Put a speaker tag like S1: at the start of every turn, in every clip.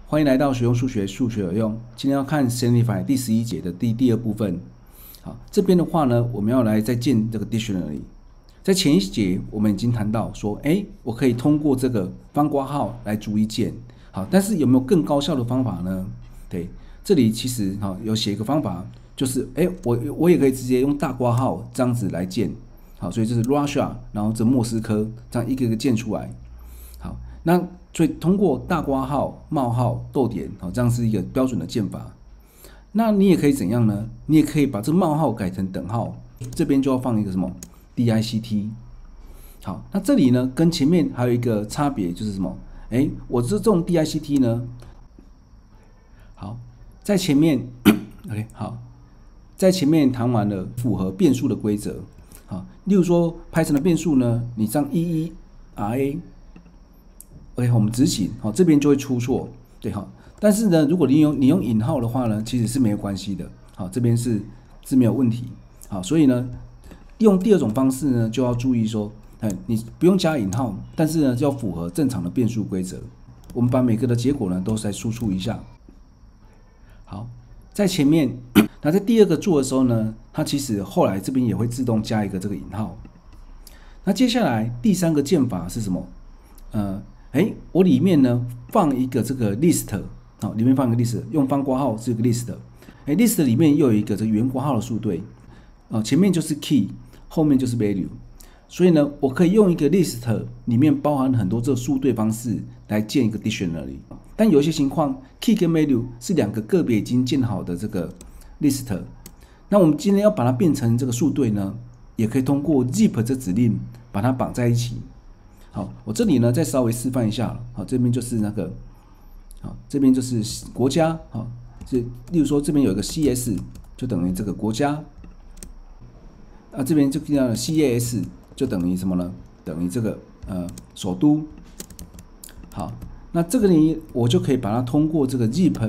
S1: 欢迎来到学用数学，数学有用。今天要看 Simplify 第11节的第二部分。好，这边的话呢，我们要来再建这个 dictionary。在前一节我们已经谈到说，我可以通过这个方括号来逐一建。好，但是有没有更高效的方法呢？对，这里其实有写一个方法，就是我也可以直接用大括号这样子来建。好，所以这是 Russia， 然后这莫斯科这样一个一个建出来。好，那所以通过大括号、冒号、逗点，好，这样是一个标准的建法。那你也可以怎样呢？你也可以把这冒号改成等号，这边就要放一个什么 DICT。好，那这里呢跟前面还有一个差别就是什么？我这种 DICT 呢，好，在前面OK 好，在前面谈完了符合变数的规则。好，例如说 Python 的变数呢，你这样RA。OK， 我们执行，好，这边就会出错，对哈。但是呢，如果你用引号的话呢，其实是没有关系的，好，这边是没有问题，好，所以呢，用第二种方式呢，就要注意说，你不用加引号，但是呢，就要符合正常的变数规则。我们把每个的结果呢，都来输出一下。好，在前面，那在第二个做的时候呢，它其实后来这边也会自动加一个这个引号。那接下来第三个建法是什么？我里面呢放一个这个 list， 好，里面放一个 list， 用方括号是一个 list，list 里面又有一个这个圆括号的数对，前面就是 key， 后面就是 value， 所以呢，我可以用一个 list 里面包含很多这个数对方式来建一个 dictionary， 但有一些情况 key 跟 value 是两个个别已经建好的这个 list， 那我们今天要把它变成这个数对呢，也可以通过 zip 这指令把它绑在一起。好，我这里呢再稍微示范一下。好，这边就是那个，好，这边就是国家。好，例如说这边有一个 CS， 就等于这个国家。这边就叫 CAS， 就等于什么呢？等于这个首都。好，那这个呢，我就可以把它通过这个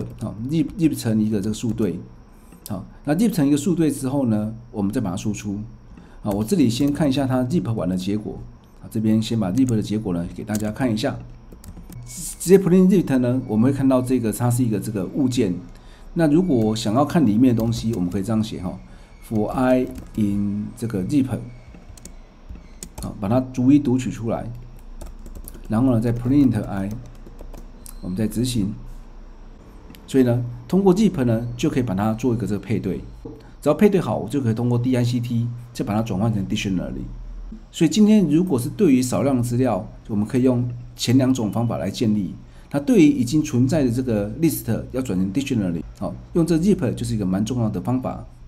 S1: zip 成一个这个数对。好，那 zip 成一个数对之后呢，我们再把它输出。好，我这里先看一下它 zip 完的结果。这边先把 zip 的结果呢给大家看一下。直接 print zip 呢，我们会看到这个它是一个这个物件。那如果想要看里面的东西，我们可以这样写for I in 这个 zip， 好，把它逐一读取出来，然后呢再 print I， 我们再执行。所以呢，通过 zip 呢就可以把它做一个这个配对，只要配对好，我就可以通过 DICT 再把它转换成 dictionary。所以今天如果是对于少量的资料，我们可以用前两种方法来建立。那对于已经存在的这个 list 要转成 dictionary， 好，用这 zip 就是一个蛮重要的方法。